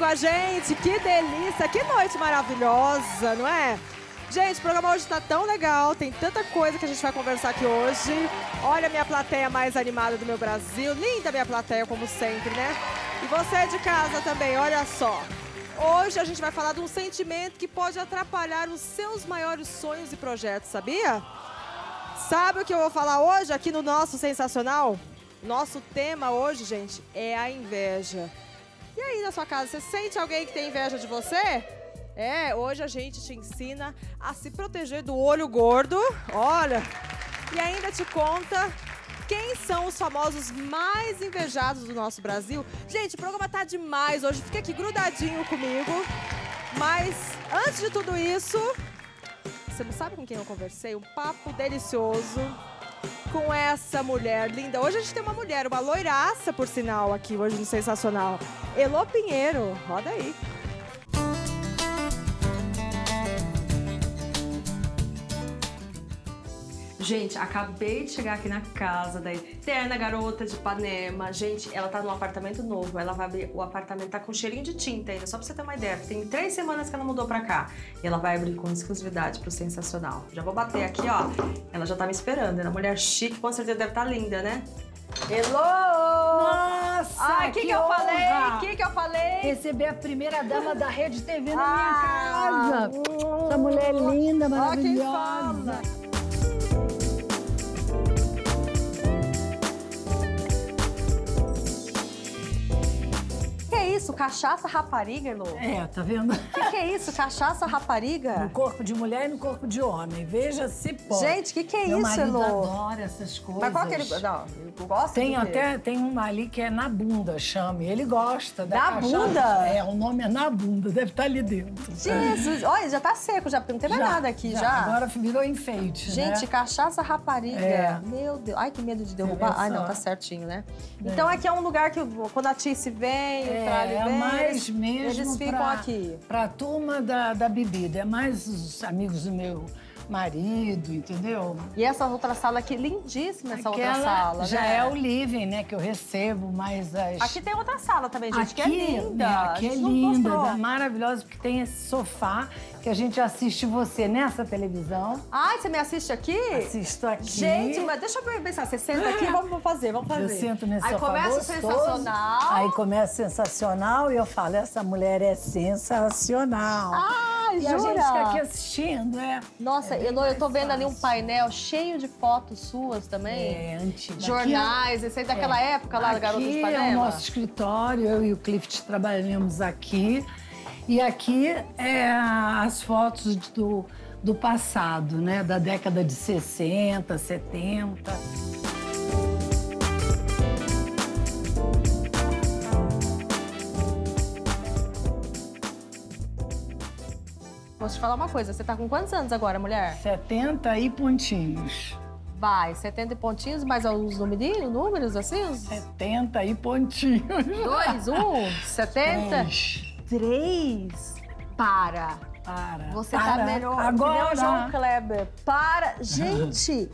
a gente. Que delícia, que noite maravilhosa, não é? Gente, o programa hoje tá tão legal, tem tanta coisa que a gente vai conversar aqui hoje. Olha a minha plateia mais animada do meu Brasil. Linda minha plateia, como sempre, né? E você de casa também, olha só. Hoje a gente vai falar de um sentimento que pode atrapalhar os seus maiores sonhos e projetos, sabia? Sabe o que eu vou falar hoje aqui no nosso Sensacional? Nosso tema hoje, gente, é a inveja. E aí, na sua casa, você sente alguém que tem inveja de você? Hoje a gente te ensina a se proteger do olho gordo, olha, e ainda te conta quem são os famosos mais invejados do nosso Brasil. Gente, o programa tá demais hoje, fica aqui grudadinho comigo. Mas, antes de tudo isso, você não sabe com quem eu conversei? Um papo delicioso com essa mulher linda. Hoje a gente tem uma mulher, uma loiraça, por sinal, aqui hoje no Sensacional. Elô Pinheiro, roda aí. Gente, acabei de chegar aqui na casa da eterna garota de Ipanema. Gente, ela tá num apartamento novo. Ela vai abrir, o apartamento tá com cheirinho de tinta ainda, só pra você ter uma ideia. Tem 3 semanas que ela mudou pra cá. E ela vai abrir com exclusividade pro Sensacional. Já vou bater aqui, ó. Ela já tá me esperando. Ela é mulher chique, com certeza deve estar linda, né? Hello! Nossa, ai, que eu falei? Que eu falei? Receber a primeira dama da Rede TV na minha casa. Essa mulher linda, maravilhosa. Isso, cachaça rapariga, Elô? Tá vendo? O que é isso, cachaça rapariga? No corpo de mulher e no corpo de homem. Veja se pode. Gente, o que é Meu isso, Elô? Meu marido adora essas coisas. Mas qual que ele... Não, ele gosta tem uma ali que é na bunda, chame. Ele gosta da na cachaça. Bunda? O nome é na bunda, deve estar ali dentro. Jesus, olha, já tá seco, já, porque não tem mais nada aqui, já. Agora virou enfeite, gente, né? Cachaça rapariga. Meu Deus, ai, que medo de derrubar. Ai, não, tá certinho, né? Então aqui é um lugar que, quando a Tice vem, o Trali vem... mais mesmo eles ficam aqui. Pra turma da bebida. É mais os amigos do meu marido, entendeu? E essa outra sala aqui, lindíssima essa outra sala, já né? é o living, né, que eu recebo, mas as... Aqui tem outra sala também, gente, que é linda. Né, aqui é linda, maravilhosa, porque tem esse sofá que a gente assiste você nessa televisão. Ai, você me assiste aqui? Assisto aqui. Gente, mas deixa eu pensar, você senta aqui, vamos fazer. Eu sento nesse aí sofá começa gostoso, o Sensacional. Aí começa o Sensacional e eu falo, essa mulher é sensacional. Ai, e jura? a gente fica aqui assistindo, Nossa, Elô, eu tô vendo ali um painel cheio de fotos suas também. Antiga. Jornais, esse aí daquela época lá da Garota de Ipanema. Aqui é o nosso escritório, eu e o Clift trabalhamos aqui. E aqui é as fotos do passado, né? Da década de 60, 70. Posso te falar uma coisa, você tá com quantos anos agora, mulher? 70 e pontinhos. Vai, 70 e pontinhos, mais os números assim? 70 e pontinhos. 2, 1, 70? 3. Para. Você tá melhor. Agora. Que nem o João Kleber. Para. Gente,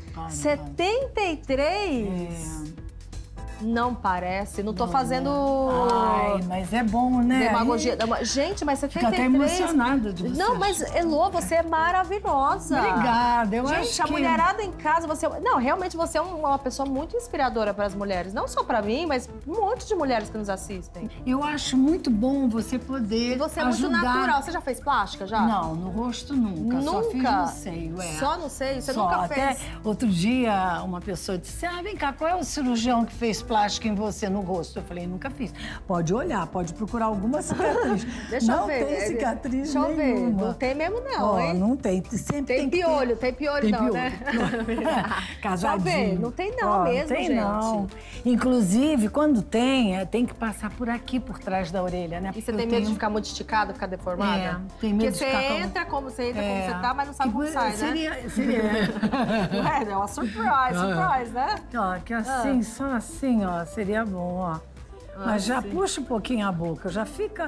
73? Não parece. Não tô fazendo... Ai, mas é bom, né? Demagogia. Gente, mas 73... Fica até emocionada de você. Não, mas, Elô, você é maravilhosa. Obrigada, eu acho que... Gente, a mulherada em casa, você... Não, realmente você é uma pessoa muito inspiradora para as mulheres. Não só para mim, mas um monte de mulheres que nos assistem. Eu acho muito bom você poder E você é ajudar. muito natural. Você já fez plástica, já? Não, no rosto nunca. Só fiz no seio, Só no seio? Você só. nunca fez? Até outro dia, uma pessoa disse, vem cá, qual é o cirurgião que fez plástica em você no rosto? Eu falei, nunca fiz. Pode olhar, pode procurar alguma cicatriz. Deixa eu ver. Não tem cicatriz nenhuma. Deixa eu ver. Não tem mesmo não, hein? Não tem. Sempre tem piolho. Tem piolho não, né? Casadinho. Deixa eu ver. Não tem não mesmo, tem, gente. Não. Inclusive, quando tem que passar por aqui, por trás da orelha, né? E você tem medo de ficar muito esticada, ficar deformada? Tem medo de ficar... Porque você entra como você tá, mas não sabe como sai, né? Seria. É uma surprise, né? Ó, que assim, só assim, ó, seria bom, ó. Mas já puxa um pouquinho a boca, já fica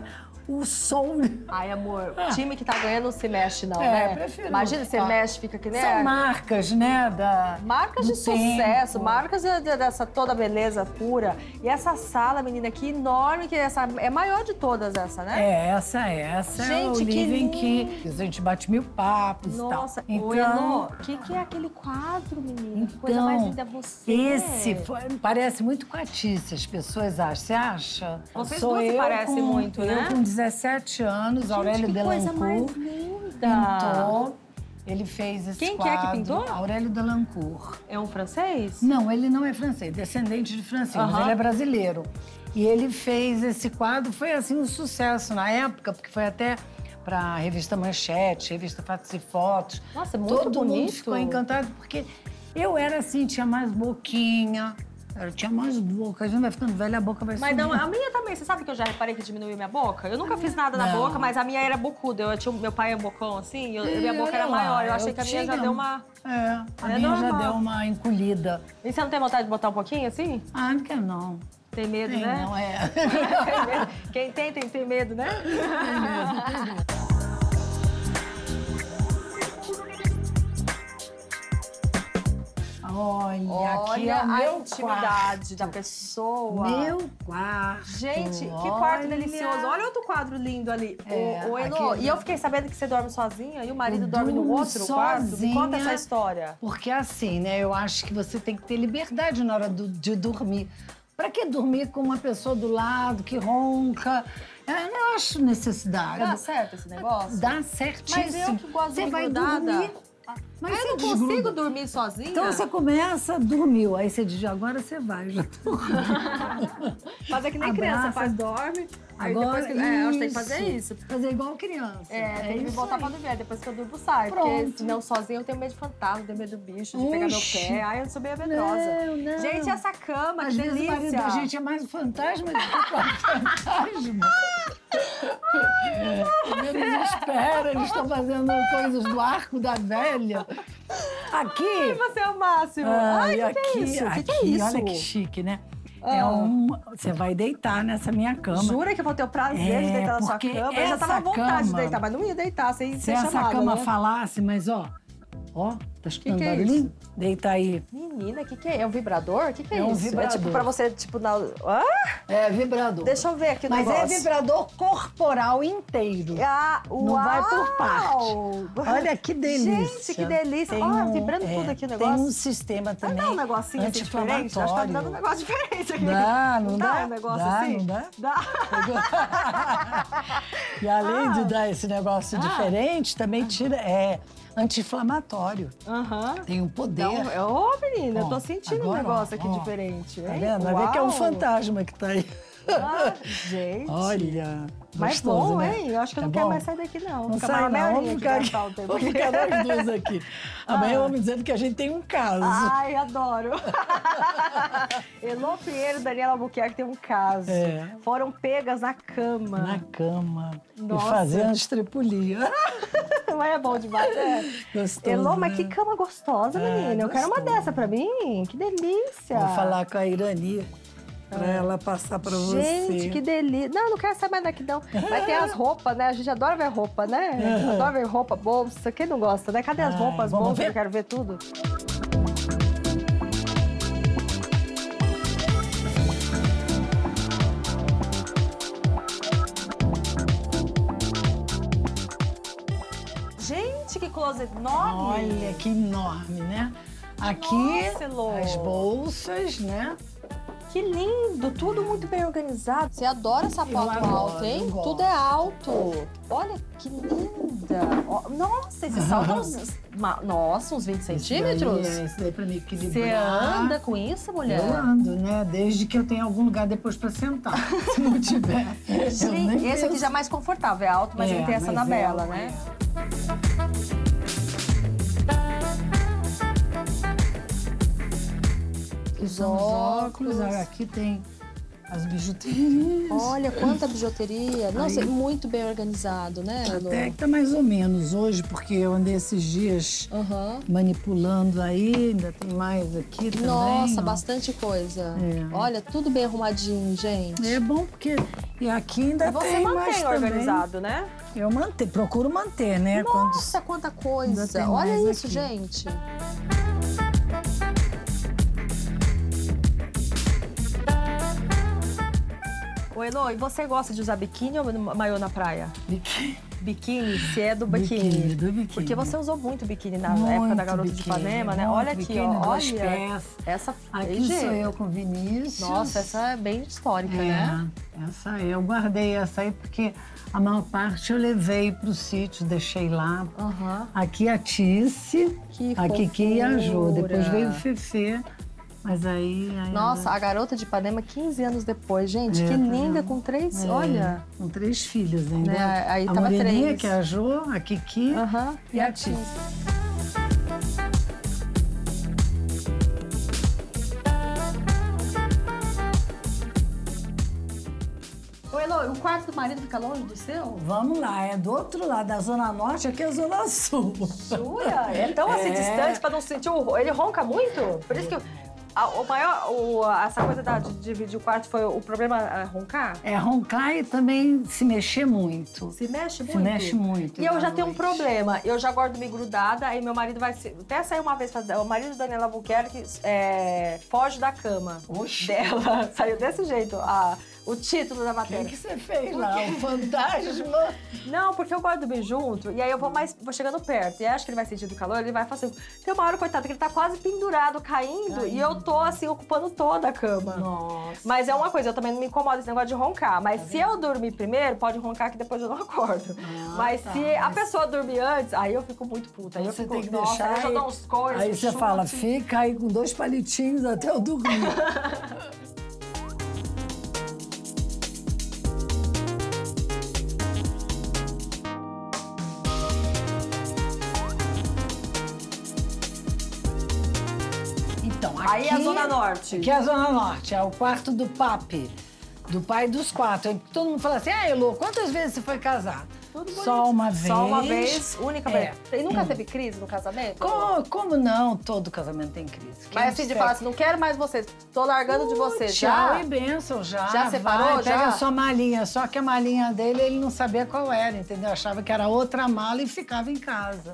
o som. Ai, amor, o time que tá ganhando não se mexe, não, É, né? prefiro Imagina, você ficar. mexe, fica que nem... São marcas, né? Marcas do de sucesso, tempo. marcas dessa toda beleza pura. E essa sala, menina, que enorme, que essa é maior de todas essa, né? É, essa é o Gente, que living lindo. que a gente bate 1000 papos Nossa, e tal. ô, Elô, o que é aquele quadro, menina? Que coisa mais linda é você. Esse parece muito com a Tícia, as pessoas acham. Você acha? Vocês Sou duas se eu parecem muito, né? Eu com 17 anos, Aurélio que coisa mais Delancourt linda. pintou. Ele fez esse Quem que é quadro. que pintou? Aurélio Delancourt. É um francês? Não, ele não é francês, descendente de francês, mas ele é brasileiro. E ele fez esse quadro, foi assim um sucesso na época, porque foi até para a revista Manchete, revista Fatos e Fotos. Nossa, muito Todo bonito. mundo ficou encantado, porque eu era assim, tinha mais boquinha, eu tinha mais boca. A gente vai ficando velha, a boca vai Mas subindo. não, a minha também. Você sabe que eu já reparei que diminuiu minha boca? Eu nunca fiz nada na Não. boca, mas a minha era bocuda. Meu pai é bocão, assim, e minha boca Olha era lá, maior. Eu achei que a minha já tinha- deu uma... É, a É minha já normal. deu uma encolhida. E você não tem vontade de botar um pouquinho, assim? Ah, não quer não. Tem medo, Tem, né? não, é. Quem tem medo, né? Olha, aqui é Olha o a meu intimidade quarto. da pessoa. Meu quarto. Gente, que quarto olha. delicioso. Olha outro quadro lindo ali. É, o Elô, aqui- e eu fiquei sabendo que você dorme sozinha e o marido Eu dorme no durmo outro quarto. Me sozinha. conta essa história. Porque assim, né? Eu acho que você tem que ter liberdade na hora de dormir. Pra que dormir com uma pessoa do lado que ronca? Eu não acho necessidade. Dá certo esse negócio? Dá certíssimo. Mas eu que gosto de Você vai grudada. dormir. Mas eu você não consigo desgruda. dormir sozinha. Então você começa, dormiu. Aí você diz, agora você vai, já tô. Fazer que nem Abraça. criança, faz, dorme. Aí Agora, depois que... É, eu acho que tem que fazer isso. Fazer igual criança. É, tem que me isso botar aí. pra dormir. Aí depois que eu durmo, sai. Porque Pronto. senão sozinha eu tenho medo de fantasma, tenho medo do bicho, de pegar meu Oxi. pé. Ai, eu sou meio medrosa. Não. Gente, essa cama, Às que vezes o marido delícia. da gente é mais um fantasma do que um fantasma. Eles esperam, eles estão fazendo coisas do arco da velha. Aqui. Você é o máximo. Ai, Ai, que é isso? aqui, Que é isso? olha que chique, né? Você vai deitar nessa minha cama. Jura que eu vou ter o prazer de deitar na sua porque cama? Eu já tava à essa vontade de cama- deitar, mas não ia deitar sem Se ser essa chamada, cama né? falasse, mas ó, tá escutando que é barulhinho? Deita aí. Menina, o que é? É um vibrador? O que é É um isso? vibrador. É tipo pra você, tipo, na... É vibrador. Deixa eu ver aqui o Mas negócio. é vibrador corporal inteiro. Ah, Não vai por parte. uau! Olha que delícia. Gente, que delícia. Olha, vibrando tudo aqui o negócio. Tem um sistema também Dá um negocinho assim diferente? Acho que tá me dando um negócio diferente aqui. Dá, não dá? um negócio Dá, assim? não dá? Dá. E além de dar esse negócio diferente, também tira, anti-inflamatório. Aham. Tem um poder. Ô, menina, eu tô Ó, sentindo um agora, negócio aqui ó. diferente. Tá hein? vendo? Vai ver que é um Uau. fantasma que tá aí. Ah, gente. Olha, Mas gostoso, bom, né? hein? Eu acho que eu Tá não quero bom? mais sair daqui, não. Não Fica sai mais não, meia vamos horinha ficar, aqui gastar o tempo. vamos ficar nós duas aqui. Amanhã vamos dizendo que a gente tem um caso. Ai, adoro. Elô Pinheiro e Daniela Albuquerque tem um caso. É. Foram pegas na cama. Na cama. Nossa. E fazendo estrepulia. Não é bom demais, né? Gostoso, Elô, mas né? que cama gostosa, menina. Eu quero uma gostoso. dessa pra mim. Que delícia. Vou falar com a Irani pra ela passar pra você. Gente, que delícia. Não, não quero saber mais daqui, não. Vai ter as roupas, né? A gente adora ver roupa, né? Adora ver roupa, bolsa. Quem não gosta, né? Cadê as Ai, roupas, vamos bolsas? ver? Eu quero ver tudo. Gente, que closet enorme. Olha, que enorme, né? Aqui, Nossa, Elô. as bolsas, né? Que lindo, tudo muito bem organizado. Você adora sapato adoro, alto, hein? eu gosto. Tudo é alto. Olha que linda. Ó, nossa, esse salto é uns 20 centímetros? Isso daí pra me equilibrar. Você anda com isso, mulher? Eu ando, né? Desde que eu tenha algum lugar depois pra sentar. Se não tiver. eu Gente, nem esse aqui penso. já é mais confortável, é alto, mas ele tem essa mas Anabela, né? Aqui são os óculos. Aqui tem as bijuterias. Olha, quanta bijuteria. Nossa, muito bem organizado, né, Elô? Até que tá mais ou menos hoje, porque eu andei esses dias manipulando aí, ainda tem mais aqui também. Nossa, ó. Bastante coisa. É. Olha, tudo bem arrumadinho, gente. É bom porque... E aqui ainda Você tem mais mantém também. organizado, né? Eu procuro manter, né? Nossa, quanta coisa. Olha isso, gente. Ô, Elô, e você gosta de usar biquíni ou maiô na praia? Biquíni. Biquíni, se é do biquíni. Do biquíni. Porque você usou muito biquíni na época da Garota de Ipanema, né? Olha aqui, biquíni, ó. Duas Olha. peças. Essa Aqui sou eu com Vinícius. Nossa, essa é bem histórica, né? Essa aí. Eu guardei essa aí porque a maior parte eu levei pro sítio, deixei lá. Aqui a Tice, a Kiki e a Jô. Depois veio o Fefê. Mas aí... Nossa, a Garota de Ipanema, 15 anos depois. Gente, que linda, com 3... Olha. Com 3 filhas ainda. Aí a tava Moreninha, 3. que é a Jô, a Kiki e a Tice. Ô, Elô, o quarto do marido fica longe do seu? Vamos lá, é do outro lado, da Zona Norte, aqui é a Zona Sul. Jura? É tão assim distante pra não sentir o... Ele ronca muito? Por isso que... essa coisa de dividir o quarto foi o problema roncar? É, roncar e também se mexer muito. Se mexe muito? Se mexe muito. E eu já tenho um problema. Eu já gosto de dormir grudada, aí meu marido vai... Até sair uma vez, o marido da Daniela Albuquerque foge da cama dela. Saiu desse jeito, o título da matéria. O que você fez lá? O fantasma? Não, porque eu gosto de dormir junto, e aí eu vou chegando perto. E aí acho que ele vai sentir do calor, ele vai fazer... Tem uma hora, coitado, que ele tá quase pendurado, caindo, e eu tô, assim, ocupando toda a cama. Nossa. Mas é uma coisa, eu também não me incomodo esse negócio de roncar. Mas se eu dormir primeiro, pode roncar que depois eu não acordo. Mas se a pessoa dormir antes, aí eu fico muito puta. Aí eu fico, tem que nossa, deixar. aí eu dou uns cores, Aí você fala, fica aí com 2 palitinhos até eu dormir. Então, aqui, aí é a Zona Norte. Aqui é a Zona Norte, é o quarto do papi, do pai dos 4. Todo mundo fala assim, Elô, quantas vezes você foi casado? Só uma vez. Só uma vez, única vez. E nunca teve crise no casamento? Como não? Todo casamento tem crise. Mas assim, de falar assim, não quero mais vocês, tô largando de vocês. Tchau e benção, já. Já separou, já? Pega a sua malinha, só que a malinha dele, ele não sabia qual era, entendeu? Achava que era outra mala e ficava em casa.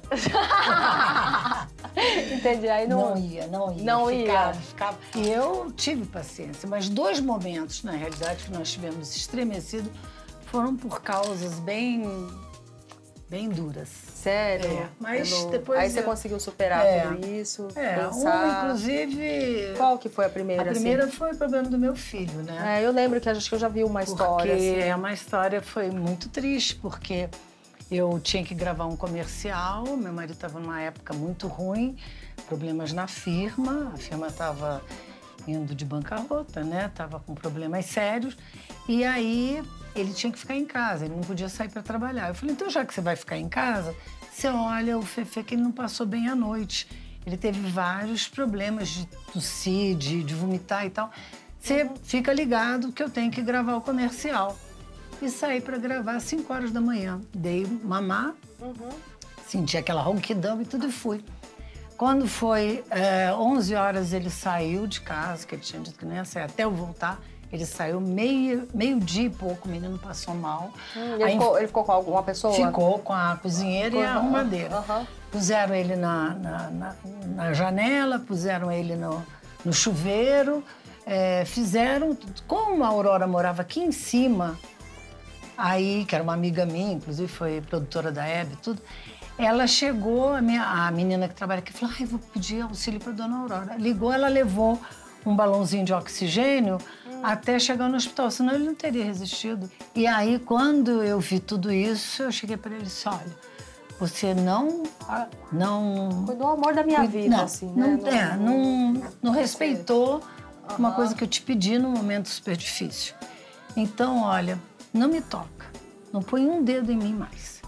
Entendi, aí não... Não ia. Ficava. E eu tive paciência, mas 2 momentos, na realidade, que nós tivemos estremecido, foram por causas bem duras. Sério? Mas depois... Aí você conseguiu superar tudo isso, uma, inclusive... Qual que foi a primeira? A primeira foi o problema do meu filho, né? Eu lembro que acho que eu já vi uma história, porque assim. uma história foi muito triste, porque eu tinha que gravar um comercial, meu marido estava numa época muito ruim, problemas na firma, a firma estava indo de bancarrota, né? Tava com problemas sérios, e aí ele tinha que ficar em casa, ele não podia sair para trabalhar. Eu falei, então já que você vai ficar em casa, você olha o Fefê que ele não passou bem a noite. Ele teve vários problemas de tossir, de vomitar e tal. Você fica ligado que eu tenho que gravar o comercial. E saí para gravar às 5 horas da manhã. Dei mamar, senti aquela ronquidão e tudo e fui. Quando foi 11 horas, ele saiu de casa, que ele tinha dito que não ia sair até eu voltar. Ele saiu meio-dia e pouco, o menino passou mal. Ele ficou com alguma pessoa? Ficou com a cozinheira e a arrumadeira. Puseram ele na janela, puseram ele no chuveiro, fizeram... Como a Aurora morava aqui em cima, aí, que era uma amiga minha, inclusive foi produtora da Hebe e tudo, ela chegou, a menina que trabalha aqui, falou, vou pedir auxílio para dona Aurora. Ligou, ela levou um balãozinho de oxigênio até chegar no hospital, senão ele não teria resistido. E aí, quando eu vi tudo isso, eu cheguei para ele e disse, olha, você não... Foi do amor da minha vida, assim, né? Não respeitou uma coisa que eu te pedi num momento super difícil. Então, olha, não me toca, não põe um dedo em mim mais.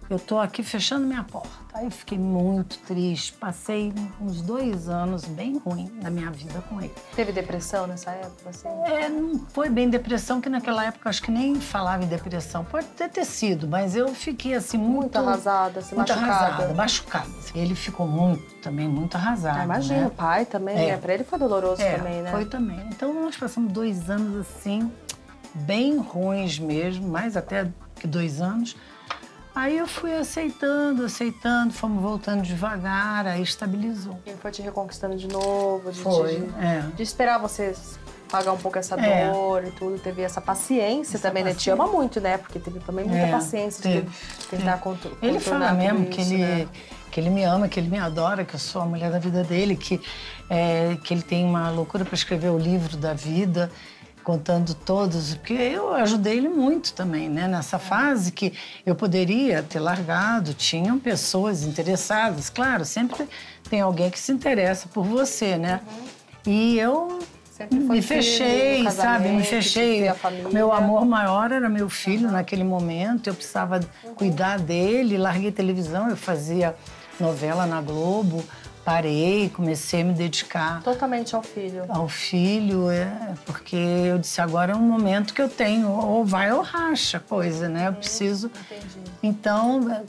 eu tô aqui fechando minha porta. Aí eu fiquei muito triste, passei uns 2 anos bem ruim na minha vida com ele. Teve depressão nessa época, assim? Não foi bem depressão, que naquela época acho que nem falava em depressão. Pode ter sido, mas eu fiquei assim muito arrasada, assim, muito machucada. Arrasada, machucada. Ele ficou também muito arrasado. Imagina, né? o pai também, né? Pra ele foi doloroso também, né? Foi também. Então nós passamos 2 anos assim, bem ruins mesmo, mais até que 2 anos. Aí eu fui aceitando, fomos voltando devagar, aí estabilizou. Ele foi te reconquistando de novo, de esperar vocês pagar um pouco essa dor e tudo, teve essa paciência também, né? Te ama muito, né? Porque teve também muita paciência de tentar controlar. Ele fala mesmo isso, que ele me ama, que ele me adora, que eu sou a mulher da vida dele, que ele tem uma loucura para escrever o livro da vida, contando todos, porque eu ajudei ele muito também, né? Nessa fase que eu poderia ter largado, tinham pessoas interessadas. Claro, sempre tem alguém que se interessa por você, né? E eu me fechei, sabe? Me fechei. Meu amor maior era meu filho naquele momento, eu precisava cuidar dele, larguei televisão, eu fazia novela na Globo, parei, comecei a me dedicar... Totalmente ao filho. Ao filho, porque eu disse, agora é um momento que eu tenho, ou vai ou racha a coisa, né? Eu preciso... Entendi. Então,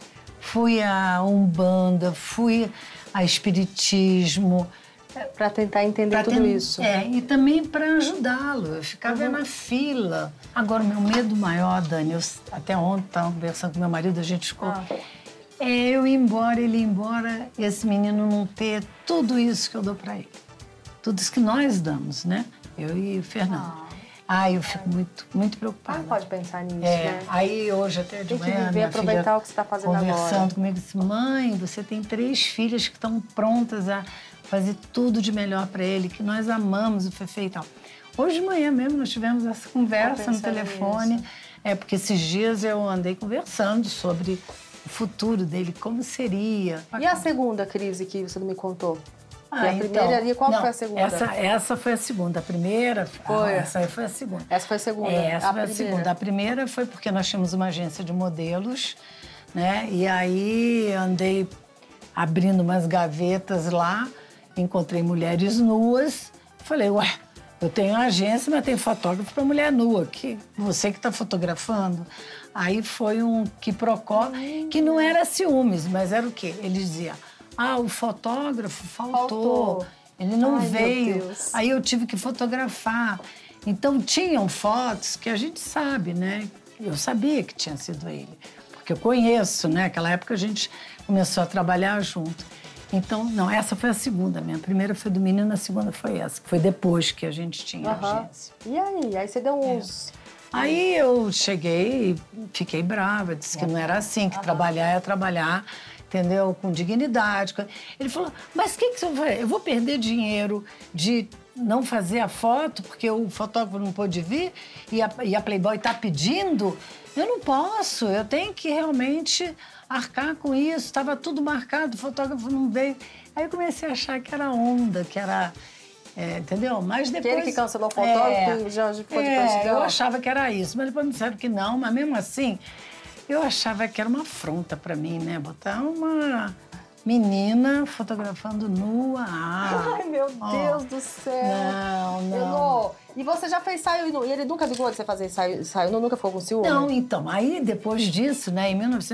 fui a Umbanda, fui a Espiritismo... Para tentar entender tudo isso. E também para ajudá-lo. Eu ficava na fila. Agora, o meu medo maior, Dani, até ontem estava conversando com meu marido, a gente ficou... eu ir embora, ele ir embora, esse menino não ter tudo isso que eu dou para ele. Tudo isso que nós damos, né? Eu e o Fernando. Eu fico muito preocupada. Não pode pensar nisso, né? Aí hoje até de manhã, tem que viver, aproveitar o que você está fazendo agora. Conversando comigo, disse, mãe, você tem 3 filhas que estão prontas a fazer tudo de melhor para ele, que nós amamos o Fefe e tal. Hoje de manhã mesmo nós tivemos essa conversa no telefone. Nisso. Porque esses dias eu andei conversando sobre o futuro dele, como seria. E a segunda crise que você não me contou? A primeira ali, qual foi a segunda? Essa foi a segunda. A primeira... essa aí foi a segunda. Essa foi a segunda? Essa foi a segunda. A primeira foi porque nós tínhamos uma agência de modelos, né? E aí andei abrindo umas gavetas lá, encontrei mulheres nuas. Falei, eu tenho agência, mas tenho fotógrafo para mulher nua. Você que está fotografando. Aí foi um quiprocó, que não era ciúmes, mas era o quê? Ele dizia, o fotógrafo faltou. Ele não veio. Aí eu tive que fotografar. Então tinham fotos que a gente sabe, né? Eu sabia que tinha sido ele, porque eu conheço, né? Naquela época a gente começou a trabalhar junto. Então, não, essa foi a segunda. Minha primeira foi do menino, a segunda foi essa, que foi depois que a gente tinha agência. E aí? Aí você deu uns... Aí eu cheguei e fiquei brava, disse que não era assim, que trabalhar é trabalhar, entendeu? Com dignidade. Ele falou, mas o que você vai fazer? Eu vou perder dinheiro de não fazer a foto porque o fotógrafo não pôde vir e a Playboy está pedindo? Eu não posso, eu tenho que realmente arcar com isso. Estava tudo marcado, o fotógrafo não veio. Aí eu comecei a achar que era onda, que era... entendeu? Mas depois... Aquele que cancelou o fotógrafo já foi depois de eu achava que era isso, mas depois me disseram que não. Mas mesmo assim, eu achava que era uma afronta para mim, né? Botar uma menina fotografando nua. Ai, meu Deus do céu. Não. E você já fez saio nu? E ele nunca ligou de você fazer saio nu? Nunca ficou com ciúme? Não, então. Aí, depois disso, né, em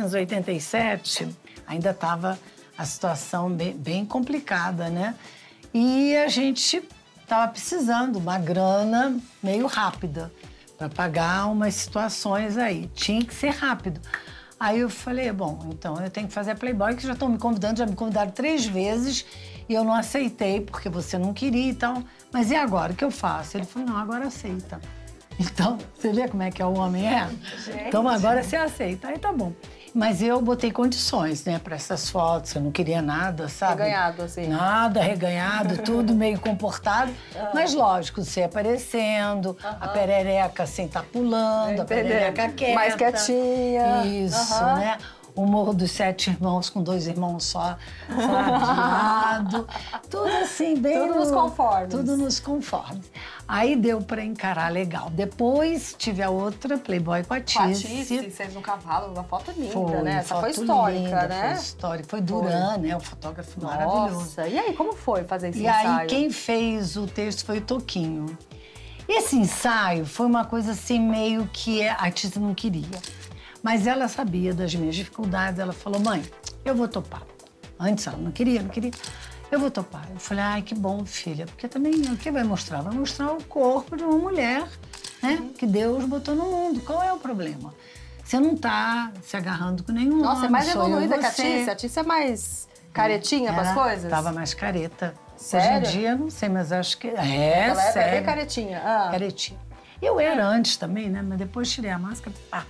1987, ainda estava a situação bem complicada, né? E a gente estava precisando de uma grana meio rápida para pagar umas situações aí. Tinha que ser rápido. Aí eu falei, bom, então eu tenho que fazer a Playboy, que já estão me convidando, já me convidaram 3 vezes e eu não aceitei porque você não queria e tal. Mas e agora, o que eu faço? Ele falou, não, agora aceita. Então, você vê como é que o homem é? Gente. Então agora você aceita. Aí tá bom. Mas eu botei condições, né, para essas fotos. Eu não queria nada, sabe? Reganhado, assim. Nada, reganhado, tudo meio comportado. Mas, lógico, você aparecendo, a perereca sem estar pulando, a perereca quieta. Mais quietinha. Isso, né? o Morro dos Sete Irmãos com 2 irmãos só de lado. Tudo assim, bem... Tudo nos conformes. Tudo nos conformes. Aí deu pra encarar legal. Depois tive a outra, Playboy com a Tice. Com a Tice, vocês no cavalo, uma foto linda, Foi, né? Essa foi foto histórica, linda, né? Foi histórica. Foi Duran, né? O fotógrafo maravilhoso. Nossa, e aí, como foi fazer esse E ensaio? aí, quem fez o texto foi o Toquinho. Esse ensaio foi uma coisa assim, meio que a Tice não queria. Mas ela sabia das minhas dificuldades. Ela falou, mãe, eu vou topar. Antes ela não queria. Eu vou topar. Eu falei, ai, que bom, filha. Porque também, o que vai mostrar? Vai mostrar o corpo de uma mulher, né? Que Deus botou no mundo. Qual é o problema? Você não tá se agarrando com nenhum homem. Nossa, é mais sou evoluída eu, que a você. Tice. A Tice é mais caretinha pras coisas? Tava mais careta. Sério? Hoje em dia, não sei, mas acho que... Ela é sério. bem caretinha. Ah. Caretinha. Eu era antes também, né? Mas depois tirei a máscara, pá.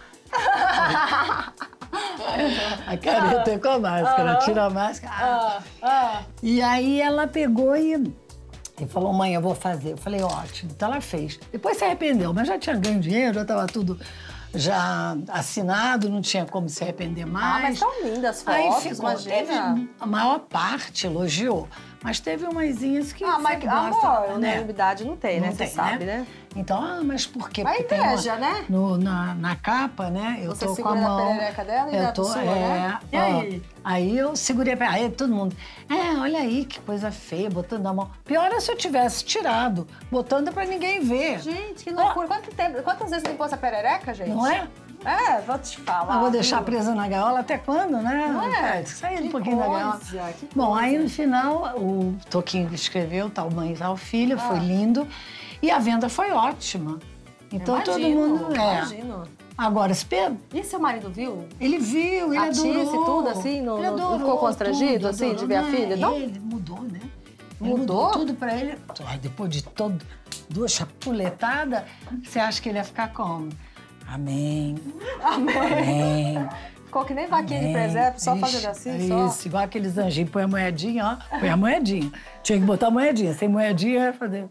A careta é com a máscara, tira a máscara. E aí ela pegou e falou, mãe, eu vou fazer. Eu falei, ótimo. Então ela fez. Depois se arrependeu, mas já tinha ganho dinheiro, já estava tudo já assinado, não tinha como se arrepender mais. Ah, mas são lindas Aí fotos, ficou, imagina. teve, a maior parte elogiou, mas teve umazinhas que mas você gosta, amor, unanimidade não tem, né? Não Você tem, sabe, né? Então, mas por quê? Mas Porque inveja, tem uma, né? na capa, né? Eu Você tô com segura a na mão. perereca dela e eu dá tô, sua, né? E aí? Aí eu segurei a perereca. Aí todo mundo, olha aí que coisa feia, botando a mão. Pior é se eu tivesse tirado, botando pra ninguém ver. Gente, que loucura. Quantas vezes limpou essa perereca, gente? Não é? É, vou te falar. Eu vou deixar viu? presa na gaiola até quando, né? Não é? Sair um Que pouquinho da gaiola. coisa, que Bom, aí coisa. no final o Toquinho escreveu, tal mãe, tal filha, foi lindo. E a venda foi ótima. Então todo mundo... Imagino. Agora, se E seu marido viu? ele viu, ele A Tice, adorou. tudo assim, Ele não adorou ficou constrangido, tudo, assim, de adorou. ver a filha? Não? Ele mudou, né? Ele Mudou? tudo pra ele. Aí depois de duas chapuletadas, você acha que ele ia ficar como? Amém. Amém. Ficou que nem vaquinha de Amém. presépio, só Ixi, fazendo assim, só. Isso, igual aqueles anjinhos. Põe a moedinha, ó. Põe a moedinha. Tinha que botar a moedinha. Sem moedinha, ia fazer...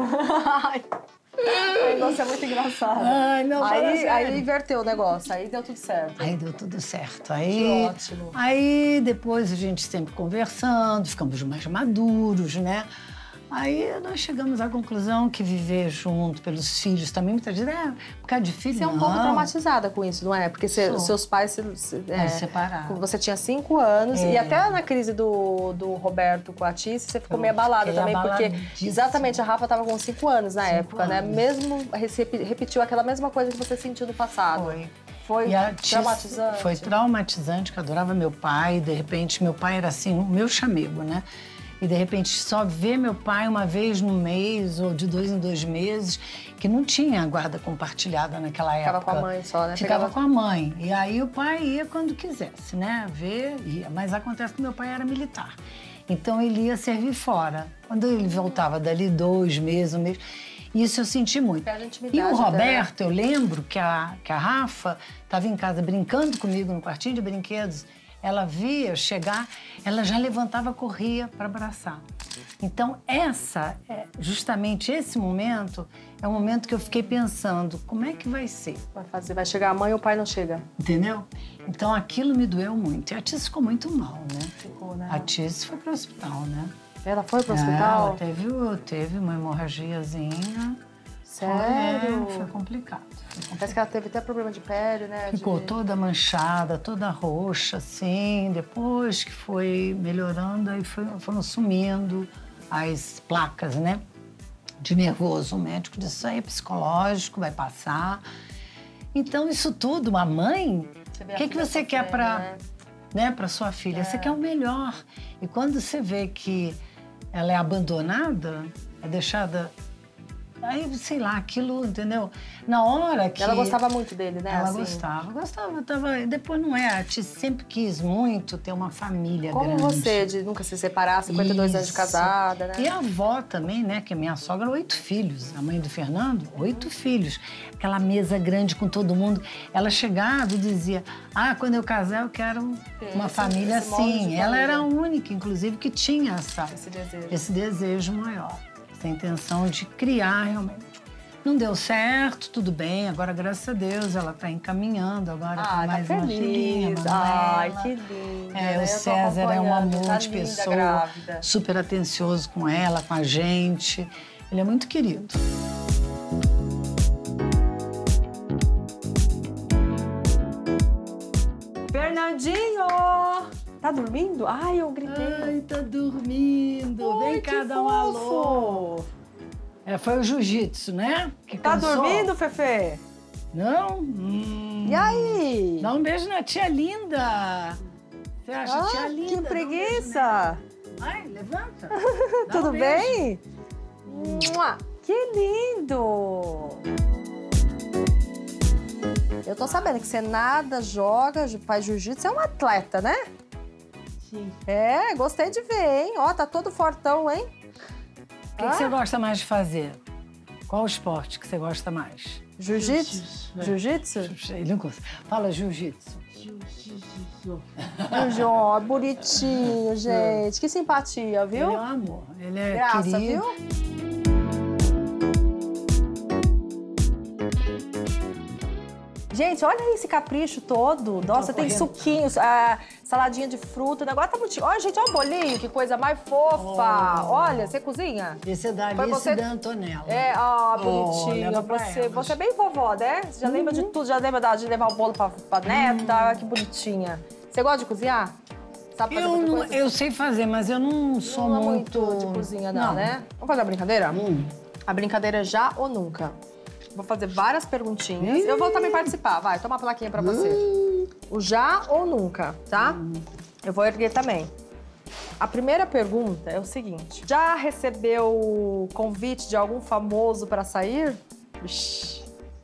Ai, nossa, é muito engraçado. Ai, não, fala sério. Aí inverteu o negócio, aí deu tudo certo. Aí deu tudo certo. Que Aí, ótimo. Aí depois a gente sempre conversando, ficamos mais maduros, né? Aí nós chegamos à conclusão que viver junto pelos filhos também, muitas vezes, por causa de filho, Você é um pouco traumatizada com isso, não é? Porque seus pais se separaram. Você tinha 5 anos e até na crise do Roberto com a Tice, você ficou meio abalada também, porque exatamente a Rafa estava com 5 anos na época, né? Mesmo repetiu aquela mesma coisa que você sentiu no passado. Foi E a Tice traumatizante. Foi traumatizante, que eu adorava meu pai, de repente meu pai era assim, o meu chamego, né? E de repente só ver meu pai uma vez no mês ou de 2 em 2 meses, que não tinha guarda compartilhada naquela época. Ficava com a mãe só, né? Ficava com a mãe. E aí o pai ia quando quisesse, né? Ver, ia. Mas acontece que meu pai era militar. Então ele ia servir fora. Quando ele voltava dali 2 meses, 1 mês, isso eu senti muito. E o Roberto, eu lembro que a Rafa estava em casa brincando comigo no quartinho de brinquedos. Ela via chegar, ela já levantava, corria para abraçar. Então, justamente esse momento, é um momento que eu fiquei pensando, como é que vai ser? Vai chegar a mãe e o pai não chega. Entendeu? Então, aquilo me doeu muito. E a Tice ficou muito mal, né? Ficou, né? A Tice foi pro hospital, né? Ela foi pro hospital? Ela teve uma hemorragiazinha. Sério? Foi complicado. Parece que ela teve até problema de pele, né? Ficou toda manchada, toda roxa, assim. Depois que foi melhorando, aí foram sumindo as placas, né? De nervoso. O médico disse, isso aí é psicológico, vai passar. Então, isso tudo, a mãe, o que você quer para sua filha? Você quer o melhor. E quando você vê que ela é abandonada, é deixada... Aí, sei lá, aquilo, entendeu? Na hora que... Ela gostava muito dele, né? Ela assim. gostava. Depois não é, a Tice sempre quis muito ter uma família Como grande. você, de nunca se separar, 52 anos de casada, né? E a avó também, né? Que minha sogra, 8 filhos. A mãe do Fernando, 8 filhos. Aquela mesa grande com todo mundo. Ela chegava e dizia, quando eu casar eu quero uma família assim. Ela era a única, inclusive, que tinha esse desejo maior. Essa intenção de criar realmente Não deu certo, tudo bem. Agora, graças a Deus, ela tá encaminhando agora com mais tá uma feliz. filhinha, Ai, Manuela. que linda. É, né? o César é um amor Tá de linda, pessoa, grávida. super atencioso com ela, com a gente. Ele é muito querido. Fernandinho! Tá dormindo? Ai, eu gritei. Ai, tá dormindo. Ai, Vem que cá dar um alô. fofo. Foi o jiu-jitsu, né? Que Tá cansou? dormindo, Fefe? Não? E aí? Dá um beijo na tia linda. Você acha tia linda? Que Dá um preguiça. beijo nela. Ai, levanta. Dá Tudo um beijo. bem? Mua. Que lindo! Eu tô sabendo que você nada, joga, faz jiu-jitsu, você é um atleta, né? Sim. É, gostei de ver, hein? Ó, tá todo fortão, hein? O que você gosta mais de fazer? Qual o esporte que você gosta mais? Jiu-jitsu? Jiu-jitsu? Ele não gosta. Fala jiu-jitsu. João, é bonitinho, gente. Que simpatia, Ele viu? é um amor. Ele é Graça, querido. viu? Gente, olha esse capricho todo. Nossa, tem correndo. suquinhos, saladinha de fruta, o negócio tá bonitinho. Olha, gente, olha o bolinho, que coisa mais fofa. Olha, você cozinha? Esse é da Foi Alice você- da Antonella. É, bonitinho. leva pra Você, elas. você é bem vovó, né? Você já lembra de tudo, já lembra de levar o bolo pra neta. Que bonitinha. Você gosta de cozinhar? Sabe fazer muita coisa? Eu sei fazer, mas eu não sou Não é muito... muito de cozinha, não, né? Vamos fazer uma brincadeira? A brincadeira é já ou nunca. Vou fazer várias perguntinhas. Eu vou também participar. Vai, toma a plaquinha pra você. O já ou nunca, tá? Eu vou erguer também. A primeira pergunta é o seguinte. Já recebeu convite de algum famoso pra sair? Ixi.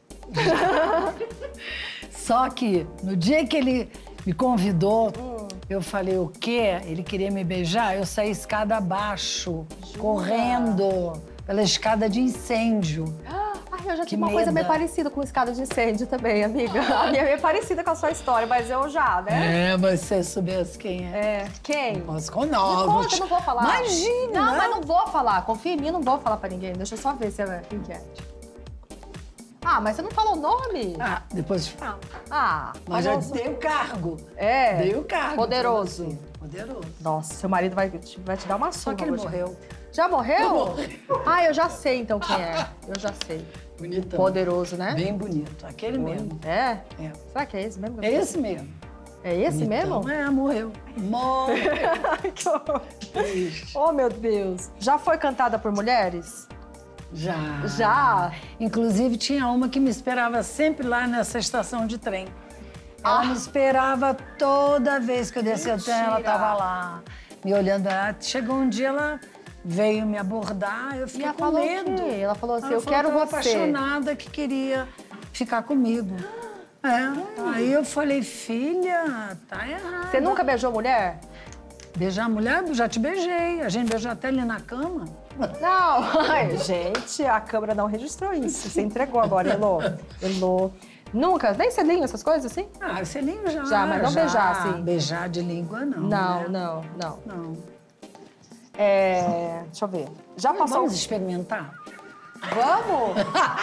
Só que no dia que ele me convidou, eu falei, o quê? Ele queria me beijar? Eu saí escada abaixo, correndo pela escada de incêndio. Ai, eu já Que tive uma coisa meio medo. parecida com escada de incêndio também, amiga. A minha é meio parecida com a sua história, mas eu já, né? É, mas se você soubesse quem é. É. Quem? Posso com Me novos. conta, eu não vou falar. Imagina! Não, né? mas não vou falar. Confia em mim, não vou falar pra ninguém. Deixa eu só ver se é quem que é. Ah, mas você não falou o nome? Ah, depois eu falo. Ah, Mas já famoso. dei o cargo. É. Dei o cargo. Poderoso. pra você. Poderoso. Nossa, seu marido vai te dar uma surra Só que ele hoje. morreu. Já morreu? Morreu. Ah, eu já sei então quem é. Eu já sei. Bonitão. Poderoso, né? Bem bonito. Aquele mesmo. É? É. Será que é esse mesmo? É esse mesmo. É esse Bonitão. mesmo? É, morreu. Morreu. Ai, que horror. Triste. Oh, meu Deus. Já foi cantada por mulheres? Já. Já? Inclusive, tinha uma que me esperava sempre lá nessa estação de trem. Ela me esperava toda vez que eu descia o trem, ela Mentira. estava lá, me olhando. Chegou um dia, ela veio me abordar, eu E fiquei ela com falou medo. o quê? Ela falou assim, Ela eu falou quero que tava você. apaixonada, que queria ficar comigo. Aí eu falei, filha, tá errado. Você nunca beijou mulher? Beijar a mulher? Eu já te beijei. A gente beijou até ali na cama. Não. Ai, gente, a câmera não registrou isso. Você entregou agora, Elô. Elô. Nunca? Nem selinho, essas coisas assim? Ah, selinho já. Já, mas não beijar, assim. Beijar de língua, não. Não, né? não, não. Não. Deixa eu ver. Já passou... Vamos experimentar? Vamos?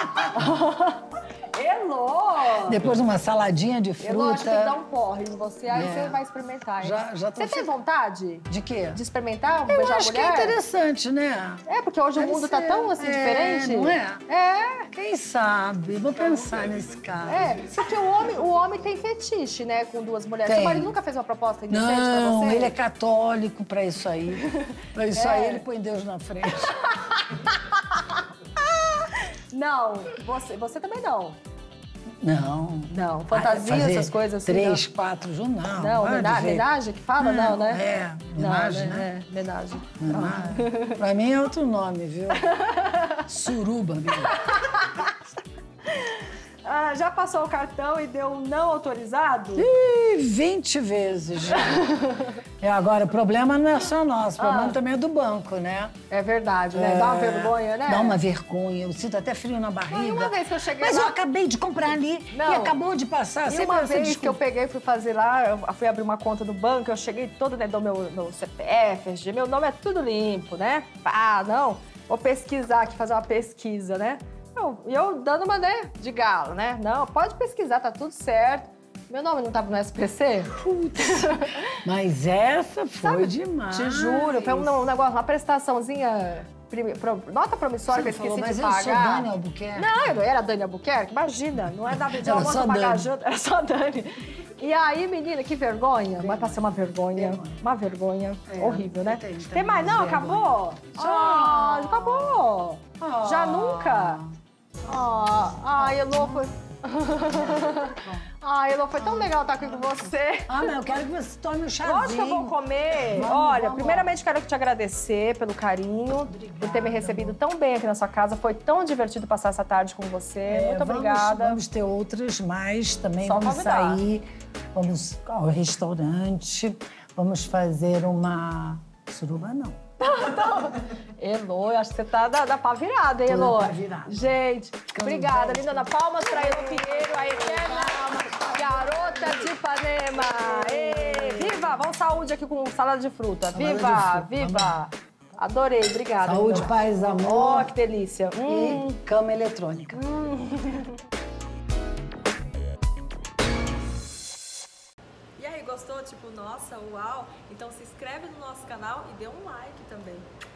Elô! Depois de uma saladinha de Elô, acho que tem que dar fruta. um porre em você, aí É. você vai experimentar. Hein? Já tô Você tem vontade De quê? de experimentar Eu beijar acho que mulher? é interessante, né? É, porque hoje Deve o mundo tá ser. tão assim diferente. Não é? É. Quem sabe? Vou pensar nesse caso. Porque o homem tem fetiche, né, com duas mulheres. Tem. Seu marido nunca fez uma proposta indecente pra Não, você? ele é católico pra isso aí. Pra isso aí, ele põe Deus na frente. Não, você também não. Não. Não, fantasia, Fazer essas coisas assim. 3, 4 juntos, não. Não, vai de jeito. homenagem que fala? Não, né? É, homenagem, não, né? É, homenagem. Homenagem. Pra mim é outro nome, viu? Suruba mesmo. Já passou o cartão e deu um não autorizado? Ih, 20 vezes já. Agora, o problema não é só nosso, o problema também é do banco, né? É verdade, né? Dá uma vergonha, né? Dá uma vergonha, eu sinto até frio na barriga. E uma vez que eu cheguei Mas lá... eu acabei de comprar ali Não. e acabou de passar. E Sempre uma essa vez que eu desculpa. peguei e fui fazer lá, eu fui abrir uma conta no banco, eu cheguei todo, né, do meu CPF, RG, meu nome é tudo limpo, né? Ah, não, vou pesquisar aqui, fazer uma pesquisa, né? eu dando uma, né, de galo, né? Não, pode pesquisar, tá tudo certo. Meu nome não tava no SPC? Mas essa foi Sabe, demais. Te juro, foi um negócio, uma prestaçãozinha, nota promissória que eu esqueci mas de eu pagar. sou Dani Albuquerque. Não, eu não era Dani Albuquerque, imagina, não é nada de Era almoço só pagar Dani. janta, era só Dani. E aí, menina, que vergonha, vai passar uma vergonha, horrível, né? Tem Tem mais? Não, vergonha. acabou? Ah, acabou. Já nunca? Ai, Elô, foi... Ai, Elô, foi tão legal estar aqui com você. Ah, mas eu quero que você tome um chazinho. Lógico que eu vou comer. Vamos, Olha, vamos. primeiramente quero te agradecer pelo carinho, por ter me recebido tão bem aqui na sua casa. Foi tão divertido passar essa tarde com você. Muito obrigada. Vamos ter outras mais também. Só Vamos convidar. sair, vamos ao restaurante, vamos fazer uma suruba, não. Elô, eu acho que você tá da pá virada, hein, Tô da Elô? pá virada. Gente, obrigada, velha, lindona. Palmas pra Elô Pinheiro, a eterna garota de Ipanema. Ê, viva! Vamos saúde aqui com salada de fruta. Salada de Viva, fruta, viva! Adorei, obrigada. Saúde, lindona. paz, amor Oh, que delícia. e cama eletrônica. E aí, gostou? Tipo, nossa, uau? Então se inscreve no nosso canal e dê um like também.